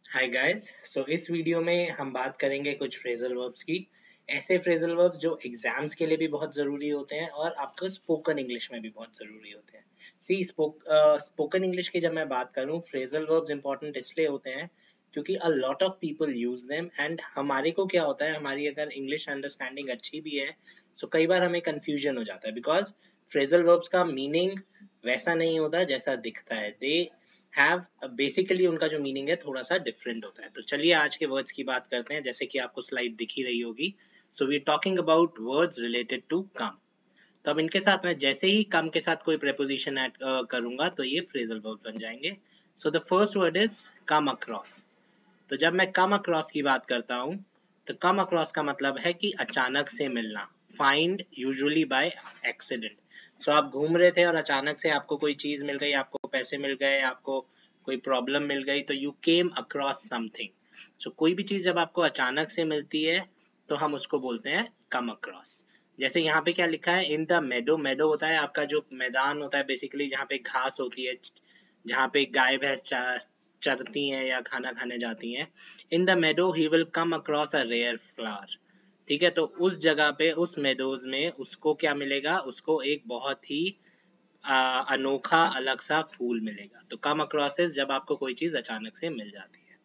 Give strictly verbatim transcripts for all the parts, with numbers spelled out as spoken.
Hi guys. सो इस video में हम बात करेंगे कुछ फ्रेजल वर्ब्स की। ऐसे फ्रेजल वर्ब्स जो एग्जाम्स के लिए भी बहुत ज़रूरी होते हैं और आपको स्पोकन इंग्लिश में भी बहुत ज़रूरी होते हैं। सी स्पोक स्पोकन इंग्लिश की जब मैं बात करूं, फ्रेजल वर्ब्स इंपॉर्टेंट इसलिए होते हैं क्योंकि a lot of people use them and हमारे को क्या होता है, हमारी अगर इंग्लिश अंडरस्टैंडिंग अच्छी भी है सो कई बार हमें कंफ्यूजन हो जाता है बिकॉज फ्रेजल वर्ब्स का मीनिंग वैसा नहीं होता जैसा दिखता है। दे हैव बेसिकली उनका जो मीनिंग है थोड़ा सा डिफरेंट होता है। तो चलिए आज के वर्ड्स की बात करते हैं, जैसे कि आपको स्लाइड दिख ही रही होगी। So we talking about words related to come. तो अब इनके साथ मैं जैसे ही कम के साथ कोई प्रेपोजिशन ऐड करूंगा तो ये फ्रेजल वर्ब बन जाएंगे। So the first word is come across. तो जब मैं कम अक्रॉस की बात करता हूँ तो कम अक्रॉस का मतलब है कि अचानक से मिलना। Find usually by accident. So आप घूम रहे थे और अचानक से आपको कोई चीज मिल गई, आपको पैसे मिल गए, आपको कोई प्रॉब्लम मिल गई, तो you came across something. So कोई भी चीज जब आपको अचानक से मिलती है तो हम उसको बोलते हैं कम अक्रॉस। जैसे यहाँ पे क्या लिखा है, इन द मेडो। मेडो होता है आपका जो मैदान होता है बेसिकली, जहाँ पे घास होती है, जहाँ पे गाय भैंस चरती हैं या खाना खाने जाती हैं। In the meadow he will come across a rare flower. ठीक है, तो उस जगह पे, उस मेडोज में उसको क्या मिलेगा, उसको एक बहुत ही आ, अनोखा अलग सा फूल मिलेगा। तो कम अक्रॉस जब आपको कोई चीज अचानक से मिल जाती है।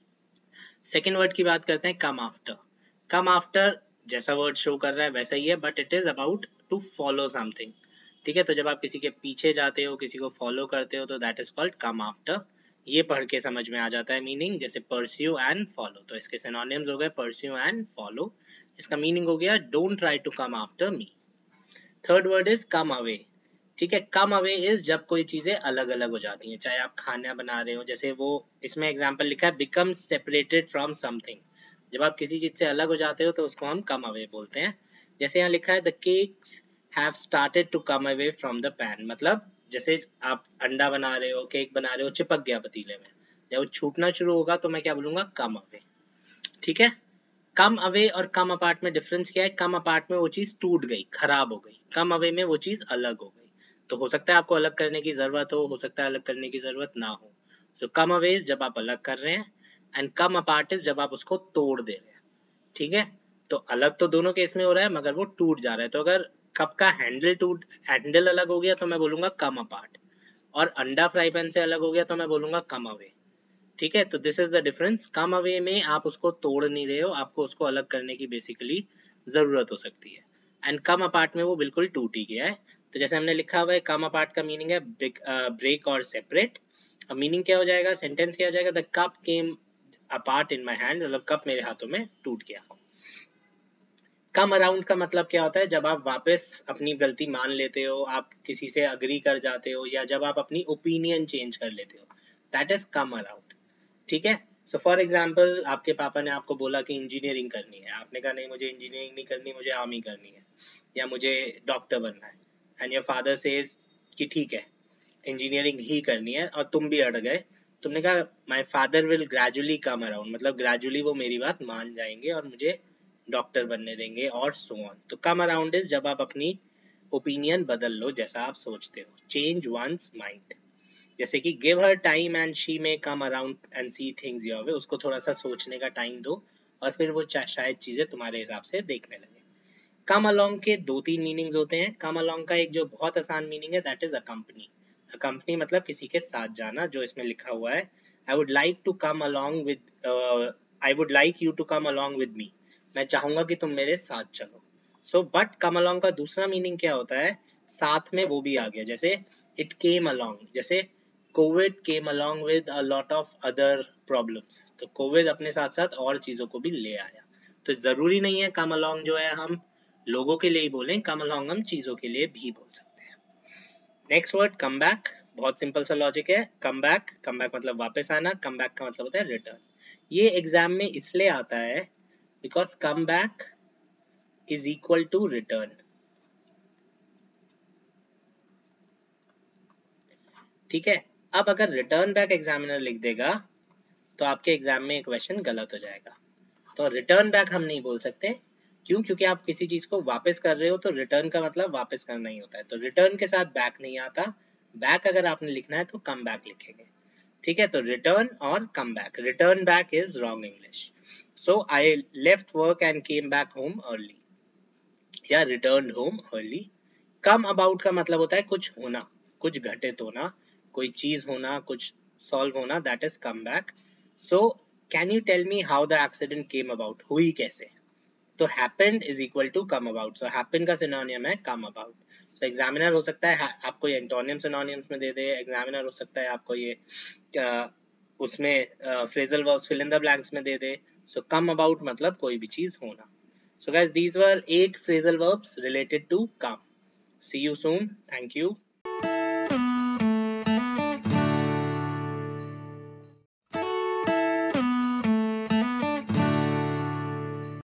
सेकेंड वर्ड की बात करते हैं, कम आफ्टर। कम आफ्टर जैसा वर्ड शो कर रहा है वैसा ही है, but it is about to follow something. ठीक है, तो जब आप किसी के पीछे जाते हो, किसी को फॉलो करते हो, तो that is called come after. ये पढ़ के समझ में आ जाता है मीनिंग, जैसे परस्यू एंड फॉलो। तो इसके सिनोनिम्स हो गए परस्यू एंड फॉलो। इसका मीनिंग हो गया don't try to come after me. Third word is come away. ठीक है, कम अवे इज जब कोई चीजें अलग अलग हो जाती हैं, चाहे आप खाना बना रहे हो, जैसे वो इसमें एग्जांपल लिखा है बिकम सेपरेटेड फ्रॉम समथिंग। जब आप किसी चीज से अलग हो जाते हो तो उसको हम कम अवे बोलते हैं। जैसे यहाँ लिखा है the cakes have started to come away from the pan. मतलब जैसे आप अंडा बना रहे हो, केक बना रहे हो, चिपक गया पतीले में, जब वो छूटना शुरू होगा तो मैं क्या बोलूंगा, कम अवे। ठीक है, कम अवे और कम अपार्ट में डिफरेंस क्या है? कम अपार्ट में वो चीज टूट गई, खराब हो गई। कम अवे में वो चीज अलग हो गई। तो हो सकता है आपको अलग करने की जरूरत हो हो सकता है अलग करने की जरूरत ना हो। सो कम अवे जब आप अलग कर रहे हैं, एंड कम अपार्ट इज जब आप उसको तोड़ दे रहे हैं। ठीक है, तो अलग तो दोनों केस में हो रहा है मगर वो टूट जा रहा है। तो अगर कप का हैंडल टूट हैंडल अलग हो गया तो मैं बोलूंगा कम अपार्ट, और अंडा फ्राई पैन से अलग हो गया तो मैं बोलूंगा कम अवे। ठीक है, तो this is the difference. Come away में आप उसको तोड़ नहीं रहे हो, आपको उसको अलग करने की बेसिकली जरूरत हो सकती है। एंड कम अपार्ट में वो बिल्कुल टूट ही गया है। तो जैसे हमने लिखा हुआ है, कम अपार्ट का मीनिंग है ब्रेक और सेपरेट। अब मीनिंग क्या हो जाएगा, सेंटेंस क्या हो जाएगा, the cup came apart in my hand. मतलब कप मेरे हाथों में टूट गया। कम अराउंड का मतलब क्या होता है, जब आप वापस अपनी गलती मान लेते हो, आप किसी से अग्री कर जाते हो, या जब आप अपनी ओपिनियन चेंज कर लेते हो, दैट इज कम अराउंड। ठीक है, सो फॉर एग्जाम्पल आपके पापा ने आपको बोला कि इंजीनियरिंग करनी है, आपने कहा नहीं मुझे इंजीनियरिंग नहीं करनी, मुझे आर्मी करनी है या मुझे डॉक्टर बनना है। एंड योर फादर सेज कि ठीक है इंजीनियरिंग ही करनी है, और तुम भी अड़ गए। तुमने कहा my father will gradually come around, मतलब ग्रेजुअली वो मेरी बात मान जाएंगे और मुझे डॉक्टर बनने देंगे और सो ऑन। तो कम अराउंड इज जब आप अपनी ओपिनियन बदल लो, जैसा आप सोचते हो, चेंज वंस माइंड। जैसे कि give her time and she may come around and see things your way. उसको थोड़ा सा सोचने का टाइम दो और फिर वो शायद चीजें तुम्हारे हिसाब से देखने लगे। कम अलोंग के दो तीन मीनिंग्स होते हैं। कम अलोंग का एक जो बहुत आसान मीनिंग है दैट इज अकम्पनी। अकम्पनी मतलब किसी के साथ जाना, जो इसमें लिखा हुआ है I would like to come along with I would like you to come along with me. मैं चाहूंगा कि तुम मेरे साथ चलो। सो बट कम अलोंग का दूसरा मीनिंग क्या होता है, साथ में वो भी आ गया। जैसे इट केम अलोंग, जैसे Covid came along with a lot of other problems. तो कोविड अपने साथ साथ और चीजों को भी ले आया। तो जरूरी नहीं है कम अलोंग जो है हम लोगों के लिए ही बोलें, कम अलोंग हम चीजों के लिए भी बोल सकते हैं। Next word come back. बहुत सिंपल सा लॉजिक है। कम बैक, कम बैक मतलब वापस आना, कम बैक का मतलब होता है रिटर्न। ये एग्जाम में इसलिए आता है because come back is equal to return. ठीक है, अब अगर रिटर्न बैक एग्जामिनर लिख देगा तो आपके एग्जाम में एक क्वेश्चन गलत हो जाएगा। तो रिटर्न बैक हम नहीं बोल सकते। क्यों? क्योंकि आप किसी चीज को वापस कर रहे हो तो रिटर्न का मतलब वापस करना ही होता है। तो रिटर्न के साथ बैक नहीं आता। बैक अगर आपने लिखना है तो कम बैक लिखेंगे। ठीक है, तो रिटर्न और come back. Return back is wrong English. So I left work and came back home early, या return home early. Come about का मतलब होता है कुछ होना, कुछ घटित होना, कोई चीज होना, कुछ सॉल्व होना, that is come back. So can you tell me how the accident came about, हुई कैसे? तो happened is equal to come about. So happened का सिनोनियम है कम अबाउट. तो एग्जामिनर हो सकता है आपको ये एंटोनियम सिनोनियम्स में दे दे, एग्जामिनर हो सकता है आपको ये uh, उसमें phrasal verbs fill in the blanks में दे दे. सो कम अबाउट मतलब कोई भी चीज होना. So guys, these were eight phrasal verbs related to come. See you soon. Thank you.